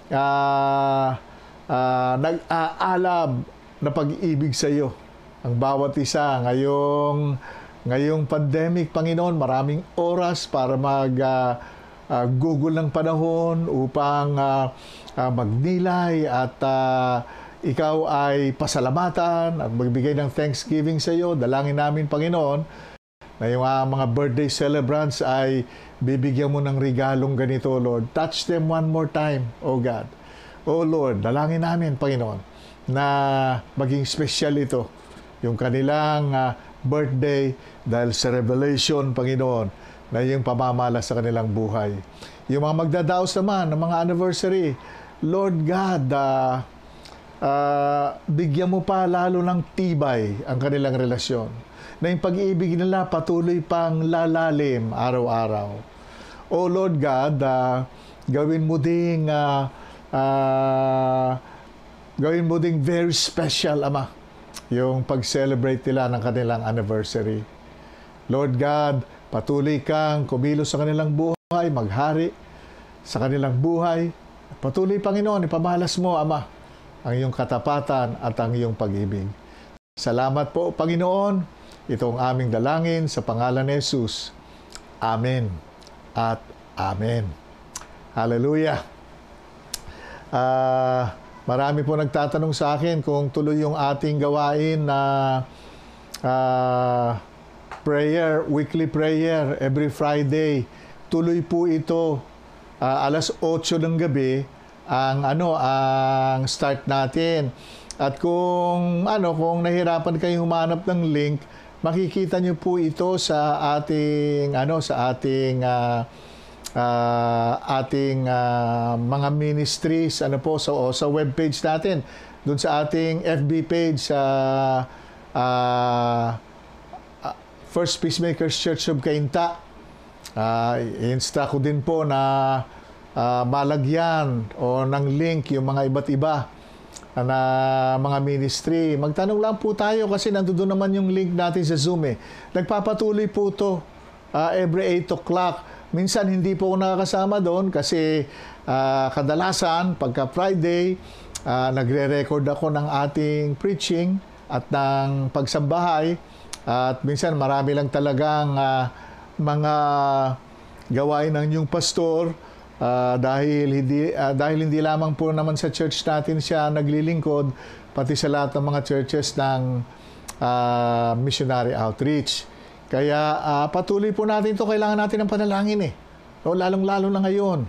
uh, uh, nag-aalab na pag-ibig sa iyo. Ang bawat isa ngayong ngayong pandemic, Panginoon, maraming oras para mag uh, uh, gugol ng panahon upang uh, uh, magnilay at uh, ikaw ay pasalamatan at magbigay ng thanksgiving sa iyo. Dalangin namin, Panginoon, na yung uh, mga birthday celebrants ay bibigyan mo ng regalong ganito, Lord. Touch them one more time, O God. O Lord, dalangin namin, Panginoon, na maging special ito, yung kanilang uh, birthday dahil sa revelation, Panginoon, na yung pamamala sa kanilang buhay. Yung mga magdadaos naman ng mga anniversary, Lord God, uh, uh, bigyan mo pa lalo ng tibay ang kanilang relasyon, na yung pag-ibig nila patuloy pang lalalim araw-araw. O Lord God, uh, gawin mo ding uh, uh, gawin mo ding very special, Ama, yung pag-celebrate nila ng kanilang anniversary. Lord God, patuloy kang kumilos sa kanilang buhay, maghari sa kanilang buhay. Patuloy, Panginoon, ipamahalas mo, Ama, ang iyong katapatan at ang iyong pag-ibig. Salamat po, Panginoon. Ito ang aming dalangin sa pangalan ni Jesus. Amen at Amen. Hallelujah. Uh, marami po nagtatanong sa akin kung tuloy yung ating gawain na uh, prayer, weekly prayer every Friday. Tuloy po ito. Uh, alas otso ng gabi ang ano ang start natin. At kung ano kung nahirapan kayong humanap ng link, makikita niyo po ito sa ating ano sa ating uh, uh, ating uh, mga ministries ano po sa so, sa webpage natin, doon sa ating F B page sa uh, uh, First Peacemakers Church of Cainta. Uh, insta ko din po na uh, malagyan o ng link yung mga iba't iba na mga ministry. Magtanong lang po tayo kasi nandoon naman yung link natin sa Zoom eh. Nagpapatuloy po to uh, every eight o'clock. Minsan hindi po ako nakakasama doon kasi uh, kadalasan pagka Friday, uh, nagre-record ako ng ating preaching at ng pagsambahay. At minsan marami lang talagang uh, mga gawain ng inyong pastor uh, dahil hindi uh, dahil hindi lamang po naman sa church natin siya naglilingkod, pati sa lahat ng mga churches ng uh, missionary outreach. Kaya uh, patuloy po natin ito, kailangan natin ng panalangin eh. O, lalong-lalo na ngayon.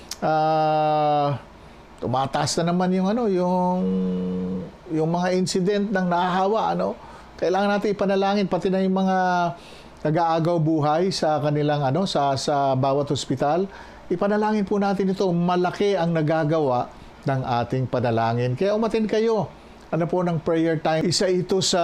Uh, tumataas na naman yung ano, yung yung mga incident ng nahahawa, ano. Kailangan natin ipanalangin pati na yung mga nag-aagaw buhay sa kanilang ano sa sa bawat ospital. Ipanalangin po natin ito. Malaki ang nagagawa ng ating panalangin. Kaya umatin kayo. Ano po ng prayer time? Isa ito sa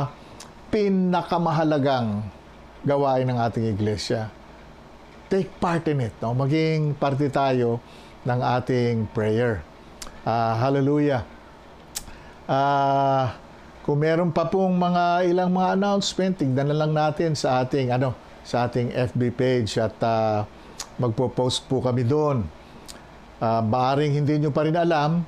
pinakamahalagang gawain ng ating iglesia. Take part in it. No? Maging parte tayo ng ating prayer. Uh, hallelujah. Ah... Uh, Kung meron pa pong mga ilang mga announcement, tignan na lang natin sa ating ano, sa ating F B page at uh, magpo-post po kami doon. Uh, maaring hindi nyo pa rin alam,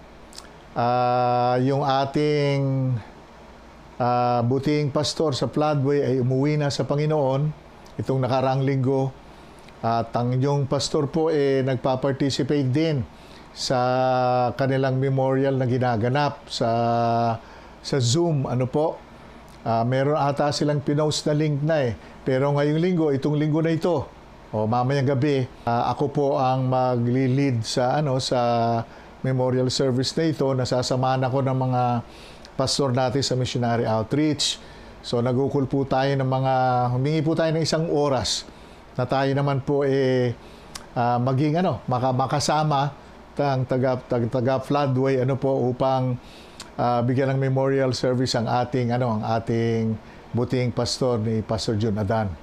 uh, yung ating uh, butihing pastor sa Floodway ay umuwi na sa Panginoon itong nakaraang linggo. At ang inyong pastor po eh nagpa-participate din sa kanilang memorial na ginaganap sa sa Zoom, ano po, uh, meron ata silang pinost na link na eh. Pero ngayong linggo, itong linggo na ito, o mamayang gabi, uh, ako po ang magli-lead sa, ano, sa memorial service na ito. Nasasamahan ako ng mga pastor natin sa missionary outreach. So, nagukul po tayo ng mga, humingi po tayo ng isang oras na tayo naman po eh, uh, maging, ano, makasama ang taga, taga, taga Floodway, ano po, upang Uh, bigyan ng memorial service ang ating ano ang ating butihing pastor ni Pastor Jun Adan.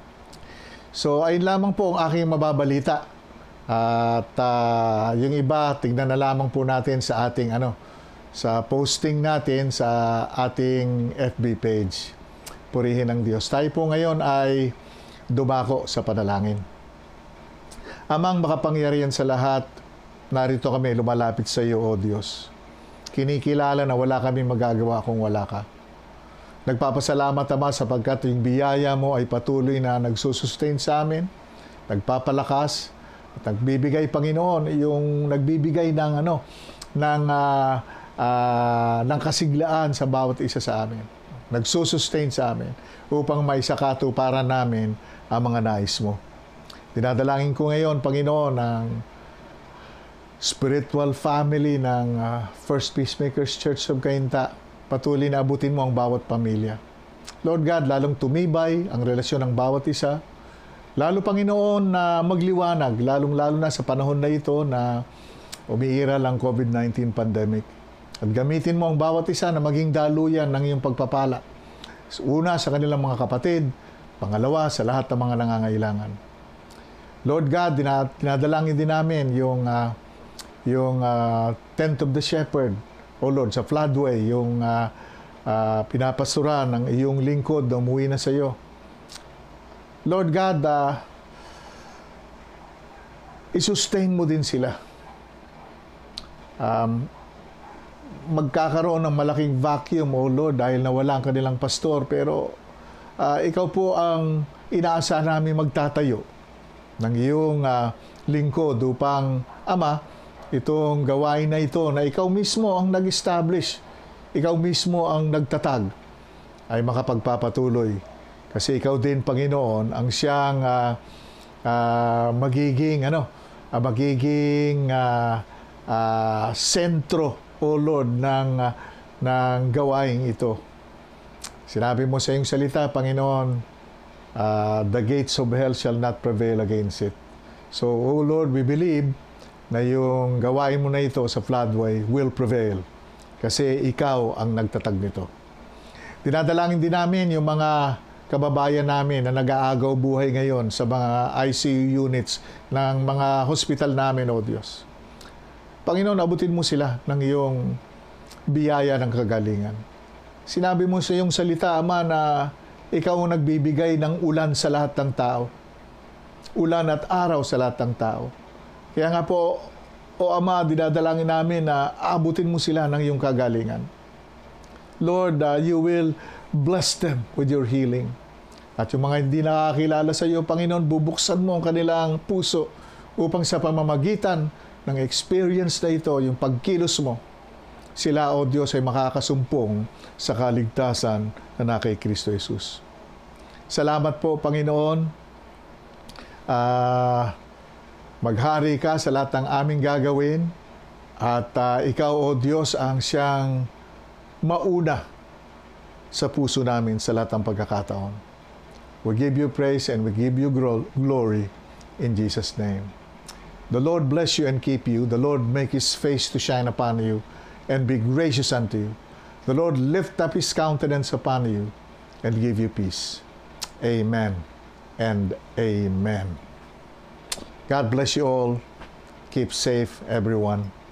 So ayun lamang po ang aking mababalita. At uh, yung iba tingnan na lamang po natin sa ating ano sa posting natin sa ating F B page. Purihin ang Diyos. Tayo po ngayon ay dumako sa panalangin. Amang makapangyarihan sa lahat, narito kami lumalapit sa iyo, O Diyos. Kinikilala na wala kaming magagawa kung wala ka. Nagpapasalamat, Ama, sapagkat yung biyaya mo ay patuloy na nagsusustain sa amin, nagpapalakas, At nagbibigay, Panginoon, yung nagbibigay ng ano, ng uh, uh, ng kasiglaan sa bawat isa sa amin. Nagsusustain sa amin upang maisakatuparan namin ang mga nais mo. Dinadalangin ko ngayon, Panginoon, ng spiritual family ng uh, First Peacemakers Church of Cainta. Patuloy na abutin mo ang bawat pamilya. Lord God, lalong tumibay ang relasyon ng bawat isa. Lalo, Panginoon, na magliwanag, lalong-lalo na sa panahon na ito na umiiral ang COVID nineteen pandemic. At gamitin mo ang bawat isa na maging daluyan ng iyong pagpapala. Una, sa kanilang mga kapatid. Pangalawa, sa lahat ng mga nangangailangan. Lord God, dinadalangin din namin yung, uh, yung uh, Tent of the Shepherd, O Lord, sa Floodway, yung uh, uh, pinapasura ng iyong lingkod na umuwi na sa iyo. Lord God, uh, isustain mo din sila. Um, magkakaroon ng malaking vacuum, O Lord, dahil nawala ang kanilang pastor, pero uh, ikaw po ang inaasahan namin magtatayo ng iyong uh, lingkod upang, Ama, itong gawain na ito na ikaw mismo ang nag-establish, ikaw mismo ang nagtatag, ay makapagpapatuloy. Kasi ikaw din, Panginoon, ang siyang uh, uh, magiging, ano, uh, magiging uh, uh, sentro, O Lord, ng, uh, ng gawain ito. Sinabi mo sa iyong salita, Panginoon, Uh, the gates of hell shall not prevail against it. So, O Lord, we believe na yung gawain mo na ito sa Floodway will prevail kasi ikaw ang nagtatag nito. Dinadalangin din namin yung mga kababayan namin na nag-aagaw buhay ngayon sa mga I C U units ng mga hospital namin, O Diyos. Panginoon, abutin mo sila ng iyong biyaya ng kagalingan. Sinabi mo sa iyong salita, Ama, na ikaw ang nagbibigay ng ulan sa lahat ng tao. Ulan at araw sa lahat ng tao. Kaya nga po, O Ama, dinadalangin namin na abutin mo sila ng iyong kagalingan. Lord, uh, you will bless them with your healing. At yung mga hindi nakakilala sa iyo, Panginoon, bubuksan mo ang kanilang puso upang sa pamamagitan ng experience na ito, yung pagkilos mo, sila, O Diyos, ay makakasumpong sa kaligtasan na kay Kristo Jesus. Salamat po, Panginoon. Uh, maghari ka sa lahat ng aming gagawin. At uh, ikaw, O Diyos, ang siyang mauna sa puso namin sa lahat ng pagkakataon. We give you praise and we give you glory in Jesus' name. The Lord bless you and keep you. The Lord make His face to shine upon you and be gracious unto you. The Lord lift up His countenance upon you and give you peace. Amen and amen. God bless you all. Keep safe, everyone.